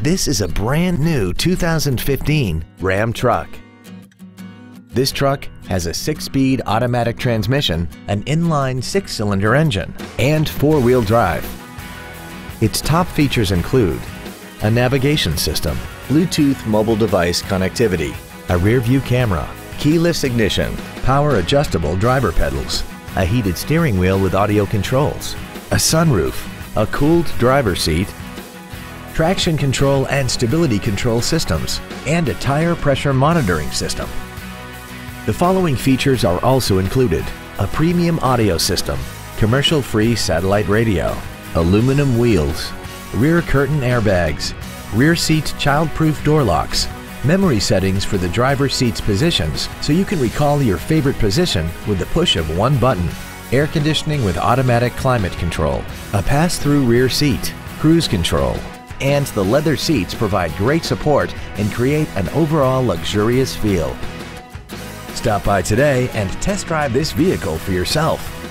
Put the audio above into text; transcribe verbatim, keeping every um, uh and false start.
This is a brand new two thousand fifteen Ram truck. This truck has a six-speed automatic transmission, an inline six-cylinder engine, and four-wheel drive. Its top features include a navigation system, Bluetooth mobile device connectivity, a rear-view camera, keyless ignition, power-adjustable driver pedals, a heated steering wheel with audio controls, a sunroof, a cooled driver's seat, traction control and stability control systems, and a tire pressure monitoring system. The following features are also included: a premium audio system, commercial-free satellite radio, aluminum wheels, rear curtain airbags, rear seat child-proof door locks, memory settings for the driver's seat's positions so you can recall your favorite position with the push of one button, air conditioning with automatic climate control, a pass-through rear seat, cruise control, and the leather seats provide great support and create an overall luxurious feel. Stop by today and test drive this vehicle for yourself.